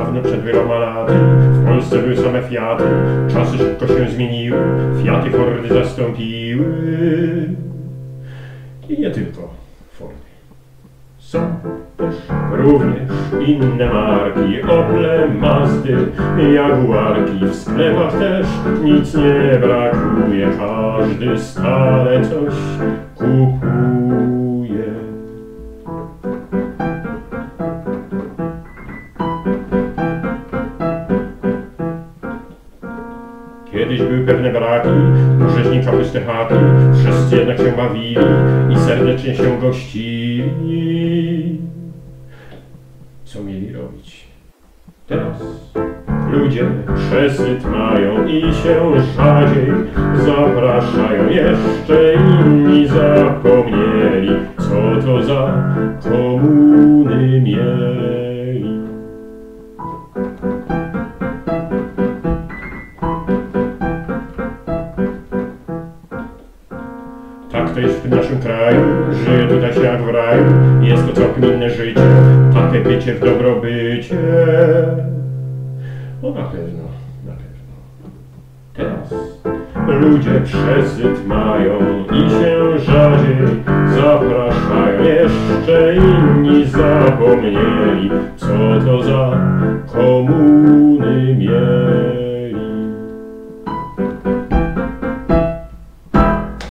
Dawno przed wieloma laty w Polsce były same Fiaty. Czasy szybko się zmieniły, Fiaty Fordy zastąpiły. I nie tylko Fordy. Są też również inne marki, Ople, Mazdy, Jaguarki. W sklepach też nic nie brakuje, każdy stale coś kupuje. Kiedyś były pewne braki, rzeźnicza puste chaty, wszyscy jednak się bawili i serdecznie się gościli. Co mieli robić? Teraz ludzie przesyt mają i się rzadziej zapraszają. Jeszcze inni zapomnieli, co to za komuny mieli. Tak to jest w tym naszym kraju, żyje tutaj się jak w raju. Jest to całkiem inne życie, takie bycie w dobrobycie. O na pewno, na pewno. Teraz ludzie przesyt mają i się rzadziej zapraszają. Jeszcze inni zapomnieli, co to za